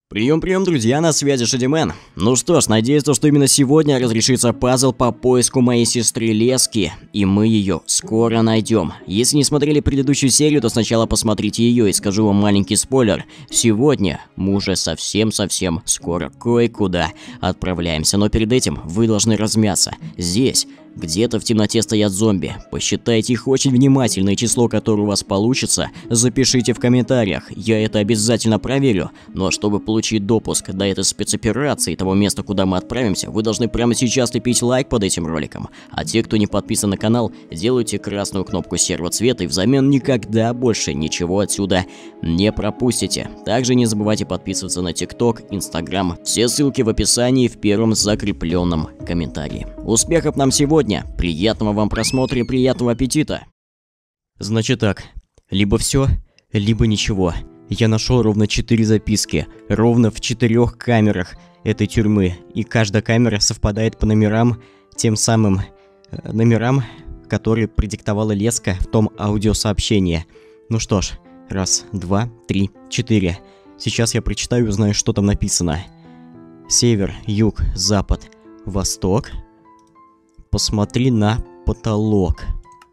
Прием, друзья, на связи Шадимен. Ну что ж, надеюсь, что именно сегодня разрешится пазл по поиску моей сестры Лески, и мы ее скоро найдем. Если не смотрели предыдущую серию, то сначала посмотрите ее, и скажу вам маленький спойлер. Сегодня мы уже совсем скоро кое-куда отправляемся, но перед этим вы должны размяться. Здесь где-то в темноте стоят зомби. Посчитайте их очень внимательно, и число, которое у вас получится, запишите в комментариях. Я это обязательно проверю. Но чтобы получить допуск до этой спецоперации, того места, куда мы отправимся, вы должны прямо сейчас лепить лайк под этим роликом. А те, кто не подписан на канал, делайте красную кнопку серого цвета, и взамен никогда больше ничего отсюда не пропустите. Также не забывайте подписываться на ТикТок, Инстаграм. Все ссылки в описании в первом закрепленном комментарии. Успехов нам сегодня! Приятного вам просмотра и приятного аппетита! Значит так, либо все, либо ничего. Я нашел ровно 4 записки, ровно в 4 камерах этой тюрьмы. И каждая камера совпадает по номерам, тем самым номерам, которые продиктовала Леска в том аудиосообщении. Ну что ж, 1, 2, 3, 4. Сейчас я прочитаю и узнаю, что там написано. Север, юг, запад, восток. Посмотри на потолок.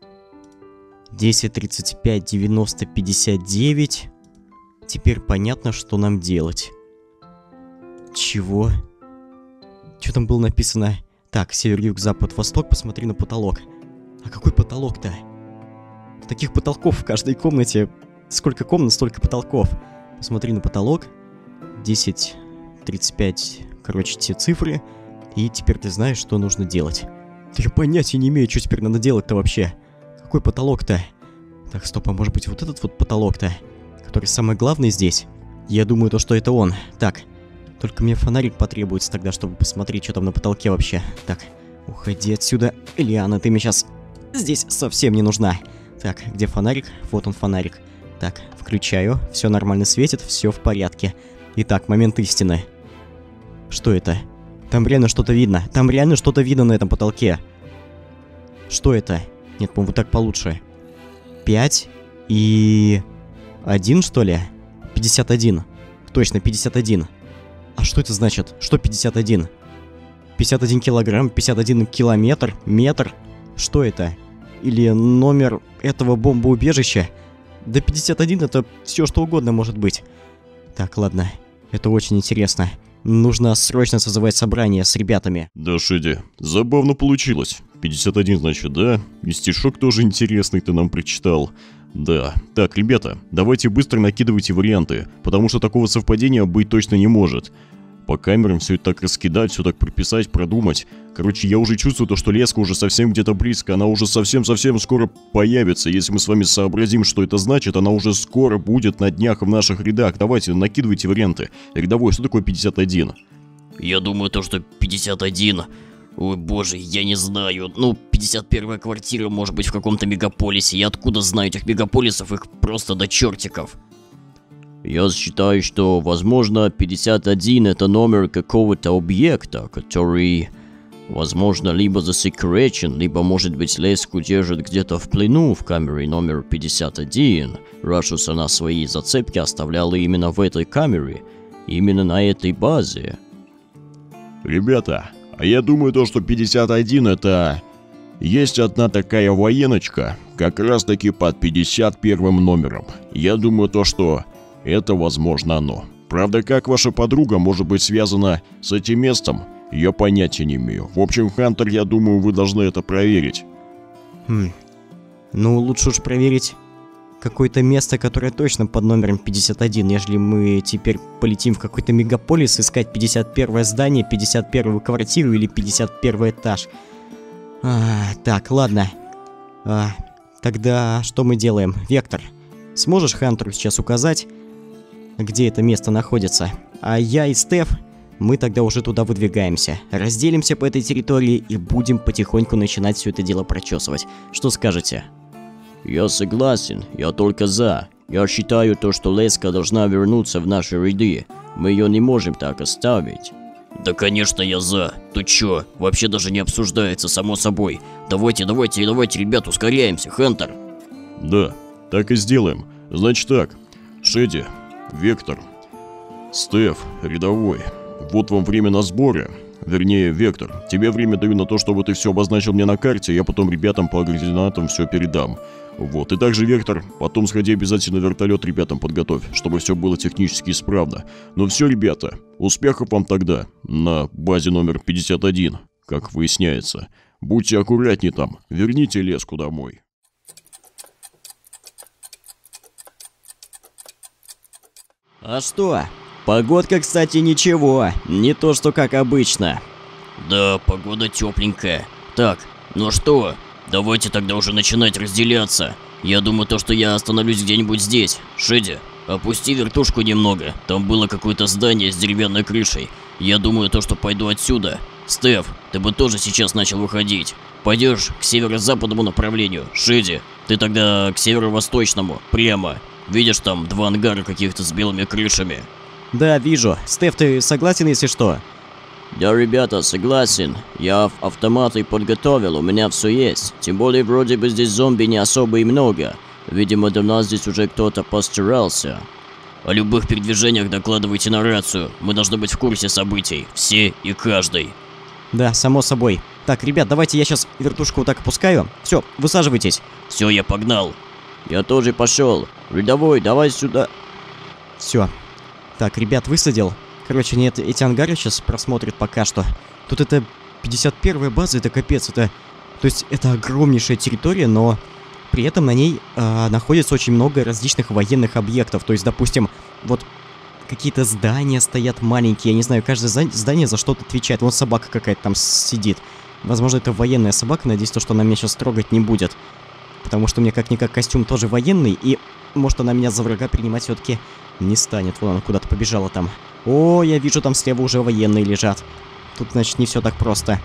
10, 35, 90, 59. Теперь понятно, что нам делать. Чего? Что там было написано? Так, север, юг, запад, восток, посмотри на потолок. А какой потолок-то? Таких потолков в каждой комнате. Сколько комнат, столько потолков. Посмотри на потолок. 10, 35, короче, те цифры. И теперь ты знаешь, что нужно делать. Я понятия не имею, что теперь надо делать-то вообще. Какой потолок-то? Так, стоп, а может быть вот этот вот потолок-то? Который самый главный здесь? Я думаю, что это он. Так, только мне фонарик потребуется тогда, чтобы посмотреть, что там на потолке вообще. Так, уходи отсюда. Лиана, ты мне сейчас здесь совсем не нужна. Так, где фонарик? Вот он, фонарик. Так, включаю. Все нормально светит, все в порядке. Итак, момент истины. Что это? Там реально что-то видно. Там реально что-то видно на этом потолке. Что это? Нет, по-моему, так получше. 5 и 1, что ли? 51. Точно, 51. А что это значит? Что 51? 51 килограмм, 51 километр, метр? Что это? Или номер этого бомбоубежища? Да 51 это все что угодно может быть. Так, ладно. Это очень интересно. Нужно срочно созывать собрание с ребятами. Да, Шеди, забавно получилось. 51, значит, да? И стишок тоже интересный ты нам прочитал. Да. Так, ребята, давайте быстро накидывайте варианты, потому что такого совпадения быть точно не может. По камерам все это так раскидать, все так прописать, продумать. Короче, я уже чувствую то, что Леска уже совсем где-то близко, она уже совсем скоро появится. Если мы с вами сообразим, что это значит, она уже скоро будет на днях в наших рядах. Давайте, накидывайте варианты. Рядовой, что такое 51? Я думаю, что 51... Ой, боже, я не знаю. Ну, 51-я квартира может быть в каком-то мегаполисе. Я откуда знаю этих мегаполисов? Их просто до чертиков. Я считаю, что, возможно, 51 это номер какого-то объекта, который, возможно, либо засекречен, либо, может быть, Леску держит где-то в плену в камере номер 51, раз уж она свои зацепки оставляла именно в этой камере, именно на этой базе. Ребята, а я думаю, что 51 это... Есть одна такая военочка, как раз таки под 51 номером. Я думаю, что... Это, возможно, оно. Правда, как ваша подруга может быть связана с этим местом, я понятия не имею. В общем, Хантер, я думаю, вы должны это проверить. Ну, лучше уж проверить какое-то место, которое точно под номером 51, нежели мы теперь полетим в какой-то мегаполис искать 51 здание, 51 квартиру или 51 этаж. Так, ладно. Тогда что мы делаем? Вектор, сможешь Хантеру сейчас указать, где это место находится? А я и Стеф, мы тогда уже туда выдвигаемся. Разделимся по этой территории и будем потихоньку начинать все это дело прочесывать. Что скажете? Я согласен, я только за. Я считаю что Леска должна вернуться в наши ряды. Мы ее не можем так оставить. Да, конечно, я за. Ты чё? Вообще даже не обсуждается, само собой. Давайте, ребят, ускоряемся, Хантер. Да, так и сделаем. Значит так, Шеди, Вектор, Стеф, рядовой, вот вам время на сборы. Вернее, Вектор, тебе время даю на то, чтобы ты все обозначил мне на карте, я потом ребятам по координатам все передам. Вот, и также, Вектор, потом сходи обязательно вертолет ребятам подготовь, чтобы все было технически исправно. Ну все, ребята, успехов вам тогда, на базе номер 51, как выясняется. Будьте аккуратнее там, верните леску домой. А что? Погодка, кстати, ничего, не то что как обычно. Да, погода тепленькая. Так, ну что, давайте тогда уже начинать разделяться. Я думаю, то, что я остановлюсь где-нибудь здесь. Шеди, опусти вертушку немного. Там было какое-то здание с деревянной крышей. Я думаю, то, что пойду отсюда. Стеф, ты бы тоже сейчас начал выходить. Пойдешь к северо-западному направлению. Шеди, ты тогда к северо-восточному, прямо. Видишь, там 2 ангара каких-то с белыми крышами. Да, вижу. Стеф, ты согласен, если что? Да, ребята, согласен. Я автоматы подготовил, у меня все есть. Тем более, вроде бы здесь зомби не особо и много. Видимо, до нас здесь уже кто-то постарался. О любых передвижениях докладывайте на рацию. Мы должны быть в курсе событий. Все и каждый. Да, само собой. Так, ребят, давайте я сейчас вертушку вот так опускаю. Все, высаживайтесь. Все, я погнал. Я тоже пошел. Рядовой, давай сюда. Все. Так, ребят, высадил. Короче, нет, эти ангары сейчас просмотрят пока что. Тут это 51-я база, это капец, это... То есть это огромнейшая территория, но при этом на ней находится очень много различных военных объектов. То есть, допустим, вот какие-то здания стоят маленькие, я не знаю, каждое здание за что-то отвечает. Вон собака какая-то там сидит. Возможно, это военная собака, надеюсь, что она меня сейчас трогать не будет. Потому что у меня как-никак костюм тоже военный, и может она меня за врага принимать все-таки не станет. Вон она куда-то побежала там. О, я вижу, там слева уже военные лежат. Тут, значит, не все так просто.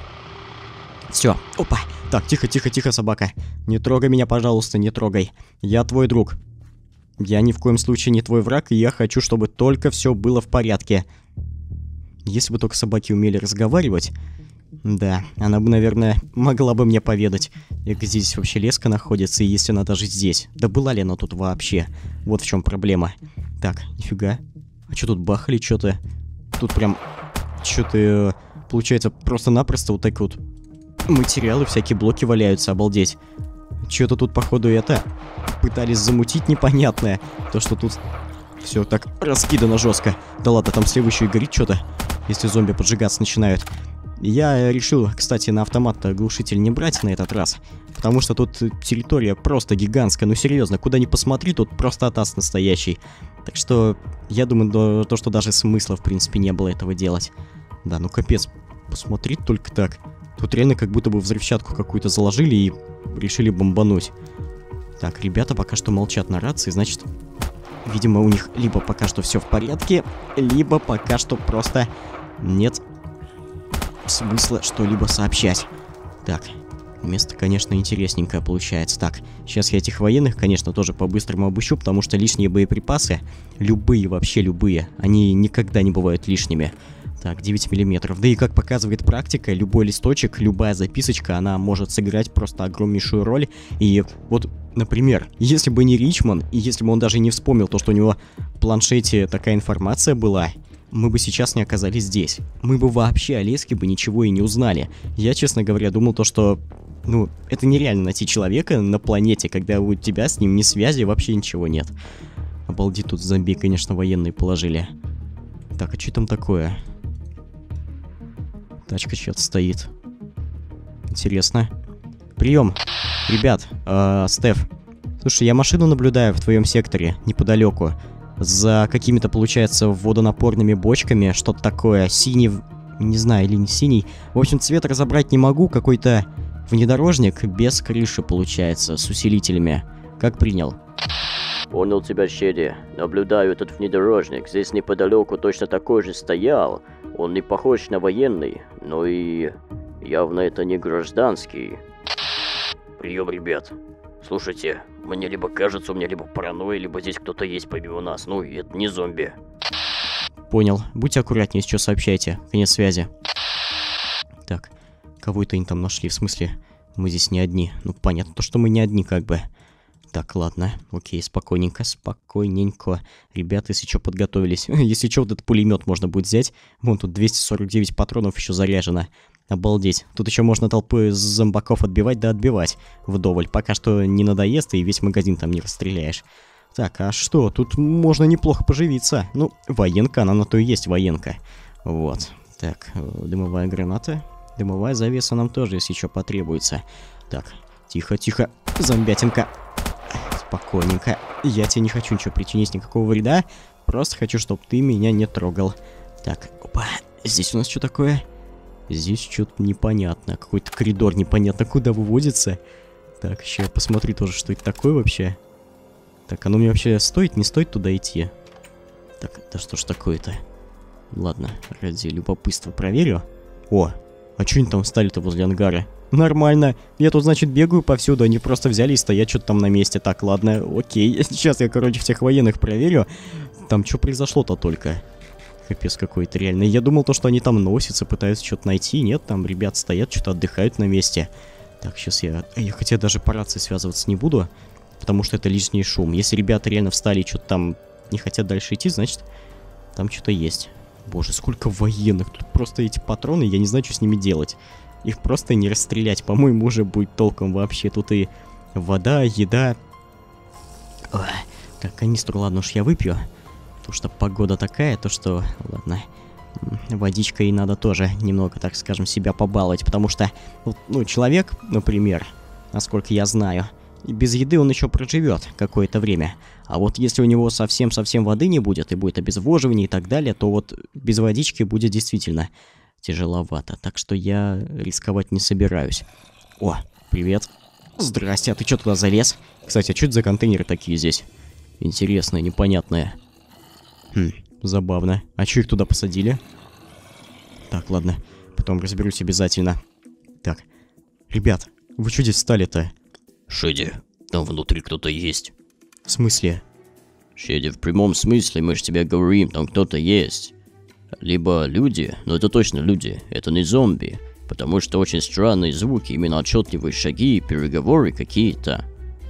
Все, опа. Так, тихо, тихо, тихо, собака. Не трогай меня, пожалуйста, не трогай. Я твой друг. Я ни в коем случае не твой враг, и я хочу, чтобы только все было в порядке. Если бы только собаки умели разговаривать... Да, она бы, наверное, могла бы мне поведать, как здесь вообще леска находится, и если она даже здесь. Да была ли она тут вообще? Вот в чем проблема. Так, нифига. А что тут бахали что-то? Тут прям что-то, получается, просто-напросто вот так вот материалы, всякие блоки валяются, обалдеть. Что-то тут, походу, это пытались замутить непонятное. То, что тут все так раскидано жестко. Да ладно, там слева еще и горит что-то, если зомби поджигаться начинают. Я решил, кстати, на автомат глушитель не брать на этот раз, потому что тут территория просто гигантская, ну серьезно, куда ни посмотри, тут просто атас настоящий. Так что, я думаю, то, что даже смысла, в принципе, не было этого делать. Да, ну капец, посмотри только так. Тут реально как будто бы взрывчатку какую-то заложили и решили бомбануть. Так, ребята пока что молчат на рации, значит, видимо, у них либо пока что все в порядке, либо пока что просто нет смысла что-либо сообщать. Так, место, конечно, интересненькое получается. Так, сейчас я этих военных, конечно, тоже по-быстрому обыщу, потому что лишние боеприпасы, любые, вообще любые, они никогда не бывают лишними. Так, 9 миллиметров. Да и как показывает практика, любой листочек, любая записочка, она может сыграть просто огромнейшую роль. И вот, например, если бы не Ричман, и если бы он даже не вспомнил то, что у него в планшете такая информация была, мы бы сейчас не оказались здесь. Мы бы вообще о леске бы ничего и не узнали. Я, честно говоря, думал то, что... Ну, это нереально найти человека на планете, когда у тебя с ним ни связи, вообще ничего нет. Обалдеть, тут зомби, конечно, военные положили. Так, а что там такое? Тачка чья-то стоит. Интересно. Прием. Ребят, Стеф. Слушай, я машину наблюдаю в твоем секторе, неподалеку. За какими-то, получается, водонапорными бочками, что-то такое, синий, не знаю, или не синий. В общем, цвет разобрать не могу, какой-то внедорожник без крыши, получается, с усилителями. Как принял? Понял тебя, Шеди. Наблюдаю этот внедорожник. Здесь неподалеку точно такой же стоял. Он не похож на военный, но и явно это не гражданский. Прием, ребят. Слушайте, мне либо кажется, у меня либо паранойя, либо здесь кто-то есть помимо нас. Ну, и это не зомби. Понял. Будьте аккуратнее, если что, сообщайте. Конец связи. Так, кого это они там нашли? В смысле, мы здесь не одни. Ну, понятно, то, что мы не одни, как бы. Так, ладно, окей, спокойненько, спокойненько. Ребята, если что, подготовились. Если что, вот этот пулемет можно будет взять. Вон тут 249 патронов еще заряжено. Обалдеть. Тут еще можно толпы зомбаков отбивать, да отбивать вдоволь. Пока что не надоест, и весь магазин там не расстреляешь. Так, а что? Тут можно неплохо поживиться. Ну, военка, она на то и есть военка. Вот. Так, дымовая граната. Дымовая завеса нам тоже, если еще потребуется. Так, тихо, тихо. Зомбятинка. Спокойненько. Я тебе не хочу ничего причинить, никакого вреда. Просто хочу, чтобы ты меня не трогал. Так, опа. Здесь у нас что такое? Здесь что-то непонятно. Какой-то коридор непонятно куда выводится. Так, еще я посмотрю тоже, что это такое вообще. Так, оно мне вообще стоит, не стоит туда идти? Так, да что ж такое-то? Ладно, ради любопытства проверю. О, а что они там встали-то возле ангара? Нормально. Я тут, значит, бегаю повсюду. Они просто взяли и стоят что-то там на месте. Так, ладно, окей. Сейчас я, короче, всех военных проверю. Там что произошло-то только? Капец какой-то реально. Я думал то, что они там носятся, пытаются что-то найти. Нет, там ребят стоят, что-то отдыхают на месте. Так, сейчас я хотя даже по рации связываться не буду, потому что это лишний шум. Если ребята реально встали и что-то там не хотят дальше идти, значит, там что-то есть. Боже, сколько военных. Тут просто эти патроны, я не знаю, что с ними делать. Их просто не расстрелять, по-моему, уже будет толком вообще. Тут и вода, еда. Ой, так, канистру, ладно уж я выпью. Потому что погода такая, то что, ладно, водичкой надо тоже немного, так скажем, себя побаловать. Потому что, ну, человек, например, насколько я знаю, без еды он еще проживет какое-то время. А вот если у него совсем-совсем воды не будет, и будет обезвоживание и так далее, то вот без водички будет действительно тяжеловато. Так что я рисковать не собираюсь. О, привет. Здрасте, а ты что туда залез? Кстати, а что это за контейнеры такие здесь? Интересные, непонятные. Забавно. А что их туда посадили? Так, ладно. Потом разберусь обязательно. Так, ребят, вы что здесь встали-то? Шеди, там внутри кто-то есть. В смысле? Шеди, в прямом смысле, мы же тебе говорим, там кто-то есть. Либо люди, но это точно люди, это не зомби. Потому что очень странные звуки, именно отчетливые шаги, переговоры какие-то.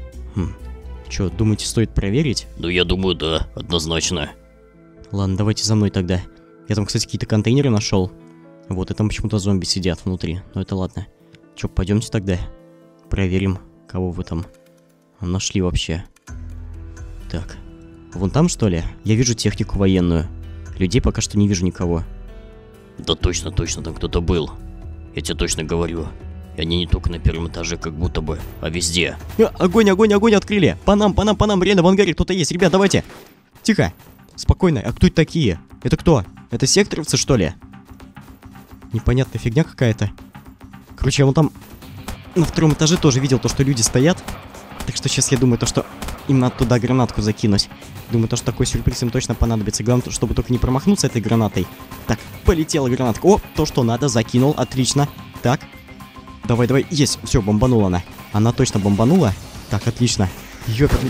Чё, думаете, стоит проверить? Ну я думаю, да, однозначно. Ладно, давайте за мной тогда. Я там, кстати, какие-то контейнеры нашел. Вот, и там почему-то зомби сидят внутри. Но это ладно. Чё, пойдемте тогда. Проверим, кого вы там нашли вообще. Так. Вон там, что ли? Я вижу технику военную. Людей пока что не вижу никого. Да точно, там кто-то был. Я тебе точно говорю. И они не только на первом этаже, как будто бы, а везде. Огонь, огонь, огонь открыли! По нам, реально в ангаре кто-то есть. Ребят, давайте. Тихо. Спокойно. А кто это такие? Это кто? Это секторовцы, что ли? Непонятная фигня какая-то. Короче, я вон там на втором этаже тоже видел то, что люди стоят. Так что сейчас я думаю, то, что им надо туда гранатку закинуть. Думаю, то, что такой сюрприз им точно понадобится. Главное, чтобы только не промахнуться этой гранатой. Так, полетела гранатка. О, то, что надо, закинул. Отлично. Так. Давай, давай. Есть. Все, бомбанула она. Она точно бомбанула. Так, отлично. Ёперный.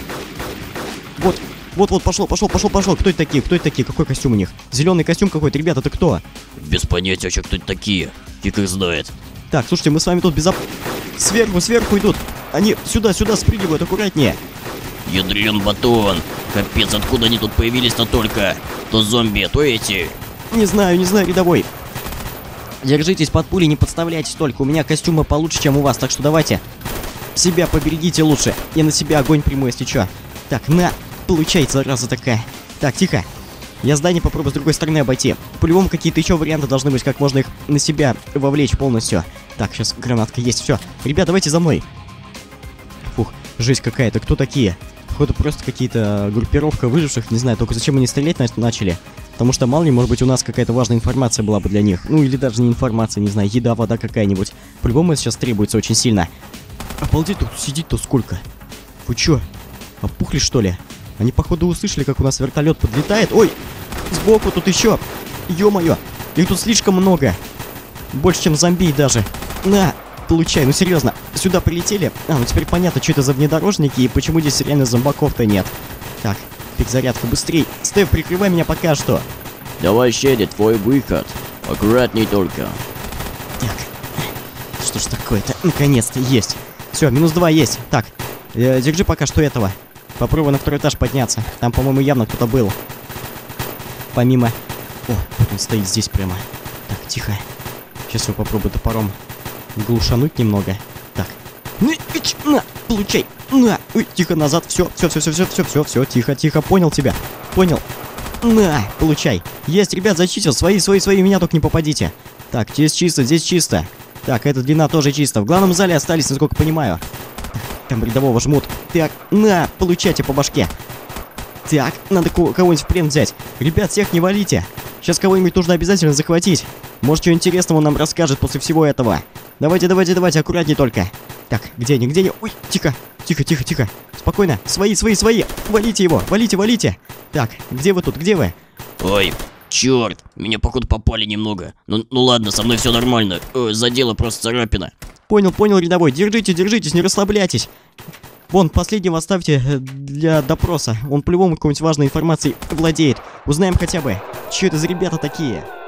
Вот, пошло. Кто это такие? Какой костюм у них? Зеленый костюм какой-то. Ребята, это кто? Без понятия вообще, кто это такие. Фиг их знает. Так, слушайте, мы с вами тут Сверху идут. Они сюда спрыгивают, аккуратнее. Ядрен батон. Капец, откуда они тут появились-то только? То зомби, то эти. Не знаю, рядовой. Держитесь под пули, не подставляйтесь только. У меня костюмы получше, чем у вас, так что давайте. Себя поберегите лучше. Я на себя огонь приму, если что. Так, на. Получается, зараза такая. Так, тихо. Я здание попробую с другой стороны обойти. По-любому какие-то еще варианты должны быть, как можно их на себя вовлечь полностью. Так, сейчас гранатка есть, все. Ребят, давайте за мной. Фух, жесть какая-то. Кто такие? Походу просто какие-то группировка выживших, не знаю, только зачем они стрелять начали. Потому что, мало ли, может быть, у нас какая-то важная информация была бы для них. Ну, или даже не информация, не знаю, еда, вода какая-нибудь. По-любому это сейчас требуется очень сильно. Обалдеть, тут сидит-то сколько? Вы чё, опухли, что ли? Они, походу, услышали, как у нас вертолет подлетает. Ой, сбоку тут еще. Ё-моё, их тут слишком много. Больше, чем зомби даже. На, получай, ну серьезно. Сюда прилетели. Ну теперь понятно, что это за внедорожники и почему здесь реально зомбаков-то нет. Так, перезарядка, быстрей. Стеф, прикрывай меня пока что. Давай, Шеди, твой выход. Аккуратней только. Так, что ж такое-то? Наконец-то есть. Все, -2 есть. Так, Держи пока что этого. Попробуй на второй этаж подняться. Там, по-моему, явно кто-то был. Помимо... О, вот он стоит здесь прямо. Так, тихо. Сейчас его попробую топором глушануть немного. Так. На, получай. На. Ой, тихо, назад. Все, тихо, тихо. Понял тебя. Понял. На, получай. Есть, ребят, зачистил. Свои, меня только не попадите. Так, здесь чисто. Так, эта длина тоже чисто. В главном зале остались, насколько понимаю. Там рядового жмут. Так, на, получайте по башке. Так, надо кого-нибудь в плен взять. Ребят, всех не валите. Сейчас кого-нибудь нужно обязательно захватить. Может, что интересного он нам расскажет после всего этого. Давайте, аккуратней только. Так, где они? Ой, тихо. Спокойно. Свои. Валите его, валите. Так, где вы тут, где вы? Ой, черт, меня походу попали немного. Ну ладно, со мной все нормально. Задело просто царапина. Понял, рядовой. Держитесь, не расслабляйтесь. Вон, последнего оставьте для допроса. Он по-любому какой-нибудь важной информацией владеет. Узнаем хотя бы, что это за ребята такие.